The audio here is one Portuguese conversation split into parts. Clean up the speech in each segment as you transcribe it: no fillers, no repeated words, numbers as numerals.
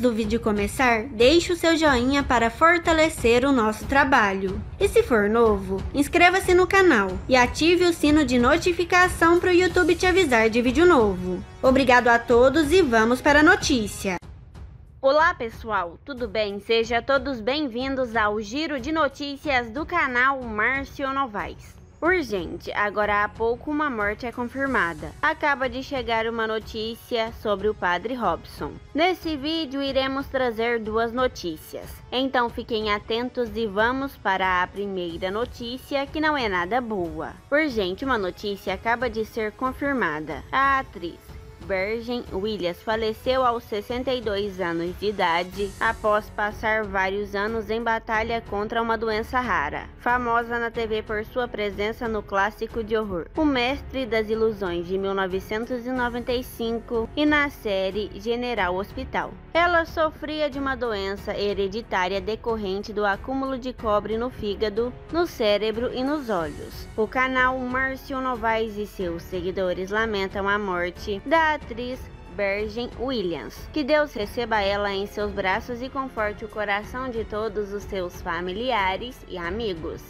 do vídeo começar, deixe o seu joinha para fortalecer o nosso trabalho. E se for novo, inscreva-se no canal e ative o sino de notificação para o YouTube te avisar de vídeo novo. Obrigado a todos e vamos para a notícia. Olá pessoal, tudo bem? Sejam todos bem-vindos ao Giro de Notícias do canal Márcio Novaes. Urgente, agora há pouco uma morte é confirmada. Acaba de chegar uma notícia sobre o Padre Robson. Nesse vídeo iremos trazer duas notícias. Então fiquem atentos e vamos para a primeira notícia, que não é nada boa. Urgente, uma notícia acaba de ser confirmada. A atriz Virgin Williams faleceu aos 62 anos de idade após passar vários anos em batalha contra uma doença rara. Famosa na TV por sua presença no clássico de horror O Mestre das Ilusões de 1995 e na série General Hospital. Ela sofria de uma doença hereditária decorrente do acúmulo de cobre no fígado, no cérebro e nos olhos. O canal Márcio Novaes e seus seguidores lamentam a morte da atriz Virgin Williams. Que Deus receba ela em seus braços e conforte o coração de todos os seus familiares e amigos.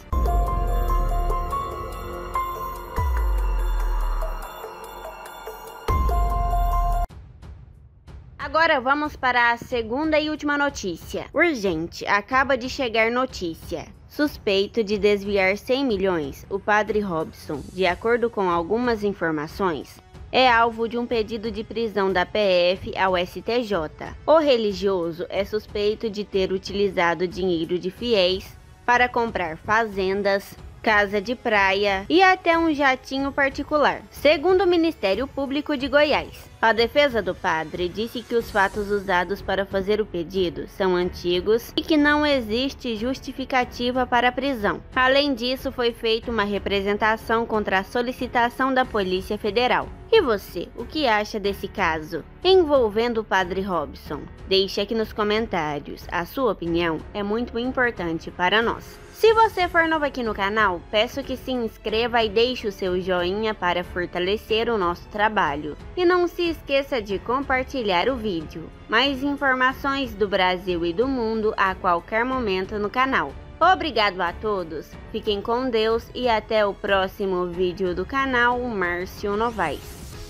Agora vamos para a segunda e última notícia. Urgente, acaba de chegar notícia. Suspeito de desviar 100 milhões, o Padre Robson, de acordo com algumas informações, é alvo de um pedido de prisão da PF ao STJ. O religioso é suspeito de ter utilizado dinheiro de fiéis para comprar fazendas, casa de praia e até um jatinho particular, segundo o Ministério Público de Goiás. A defesa do padre disse que os fatos usados para fazer o pedido são antigos e que não existe justificativa para a prisão. Além disso, foi feita uma representação contra a solicitação da Polícia Federal. E você, o que acha desse caso envolvendo o Padre Robson? Deixe aqui nos comentários. A sua opinião é muito importante para nós. Se você for novo aqui no canal, peço que se inscreva e deixe o seu joinha para fortalecer o nosso trabalho. E não se esqueça de compartilhar o vídeo. Mais informações do Brasil e do mundo a qualquer momento no canal. Obrigado a todos, fiquem com Deus e até o próximo vídeo do canal Márcio Novaes.